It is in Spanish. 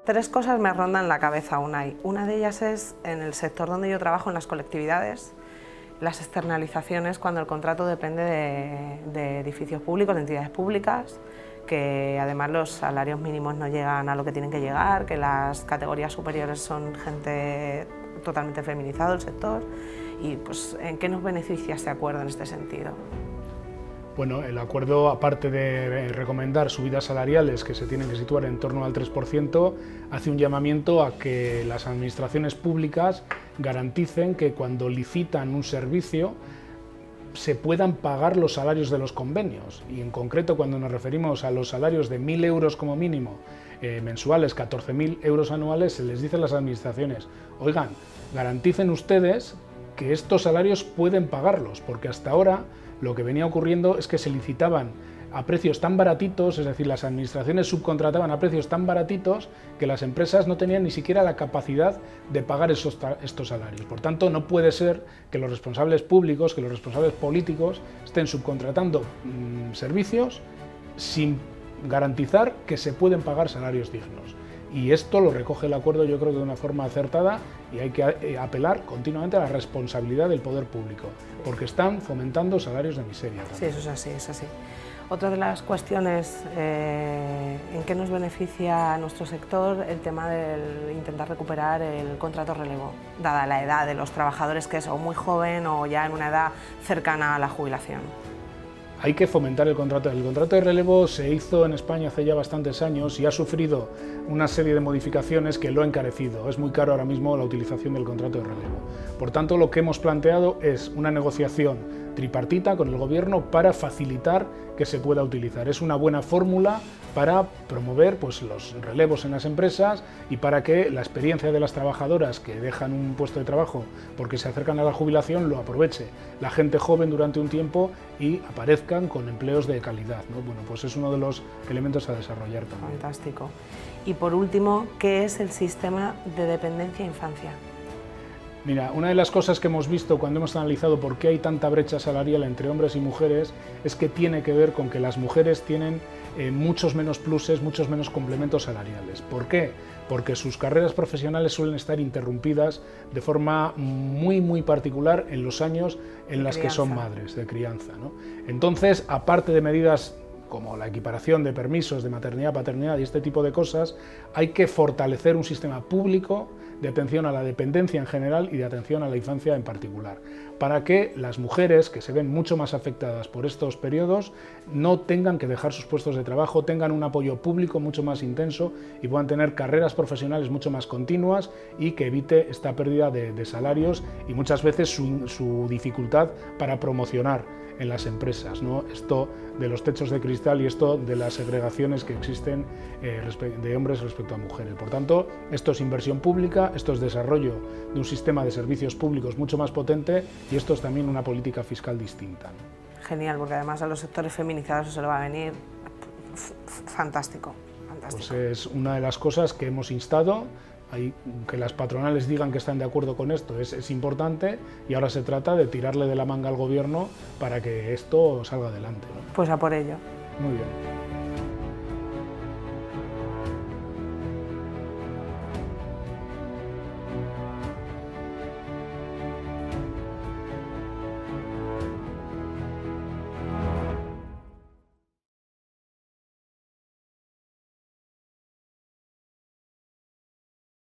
Tres cosas me rondan la cabeza, Unai. Una de ellas es en el sector donde yo trabajo, en las colectividades, las externalizaciones cuando el contrato depende de edificios públicos, de entidades públicas, que además los salarios mínimos no llegan a lo que tienen que llegar, que las categorías superiores son gente totalmente feminizado el sector. Y pues, ¿en qué nos beneficia este acuerdo en este sentido? Bueno, el acuerdo, aparte de recomendar subidas salariales que se tienen que situar en torno al 3%, hace un llamamiento a que las administraciones públicas garanticen que cuando licitan un servicio se puedan pagar los salarios de los convenios. Y en concreto, cuando nos referimos a los salarios de 1.000 euros como mínimo mensuales, 14.000 euros anuales, se les dice a las administraciones: oigan, garanticen ustedes que estos salarios pueden pagarlos, porque hasta ahora lo que venía ocurriendo es que se licitaban a precios tan baratitos, es decir, las administraciones subcontrataban a precios tan baratitos que las empresas no tenían ni siquiera la capacidad de pagar estos salarios. Por tanto, no puede ser que los responsables públicos, que los responsables políticos estén subcontratando servicios sin garantizar que se pueden pagar salarios dignos. Y esto lo recoge el acuerdo, yo creo que de una forma acertada, y hay que apelar continuamente a la responsabilidad del poder público, porque están fomentando salarios de miseria también. Sí, eso es así, es así. Otra de las cuestiones en que nos beneficia a nuestro sector, el tema de intentar recuperar el contrato relevo, dada la edad de los trabajadores, que es o muy joven o ya en una edad cercana a la jubilación. Hay que fomentar el contrato. El contrato de relevo se hizo en España hace ya bastantes años y ha sufrido una serie de modificaciones que lo han encarecido. Es muy caro ahora mismo la utilización del contrato de relevo. Por tanto, lo que hemos planteado es una negociación tripartita con el Gobierno para facilitar que se pueda utilizar. Es una buena fórmula para promover pues, los relevos en las empresas y para que la experiencia de las trabajadoras que dejan un puesto de trabajo porque se acercan a la jubilación lo aproveche la gente joven durante un tiempo y aparezcan con empleos de calidad, ¿no? Bueno, pues es uno de los elementos a desarrollar también. Fantástico. Y por último, ¿qué es el sistema de dependencia e infancia? Mira, una de las cosas que hemos visto cuando hemos analizado por qué hay tanta brecha salarial entre hombres y mujeres es que tiene que ver con que las mujeres tienen muchos menos pluses, muchos menos complementos salariales. ¿Por qué? Porque sus carreras profesionales suelen estar interrumpidas de forma muy particular en los años en las que son madres, de crianza, ¿no? Entonces, aparte de medidas como la equiparación de permisos de maternidad, paternidad y este tipo de cosas, hay que fortalecer un sistema público de atención a la dependencia en general y de atención a la infancia en particular, para que las mujeres, que se ven mucho más afectadas por estos periodos, no tengan que dejar sus puestos de trabajo, tengan un apoyo público mucho más intenso y puedan tener carreras profesionales mucho más continuas y que evite esta pérdida de salarios y muchas veces su dificultad para promocionar en las empresas, ¿no? Esto de los techos de cristal y esto de las segregaciones que existen de hombres respecto a mujeres. Por tanto, esto es inversión pública, esto es desarrollo de un sistema de servicios públicos mucho más potente y esto es también una política fiscal distinta, ¿no? Genial, porque además a los sectores feminizados se le va a venir fantástico, fantástico. Pues es una de las cosas que hemos instado. Que las patronales digan que están de acuerdo con esto es importante y ahora se trata de tirarle de la manga al Gobierno para que esto salga adelante, ¿no? Pues a por ello. Muy bien.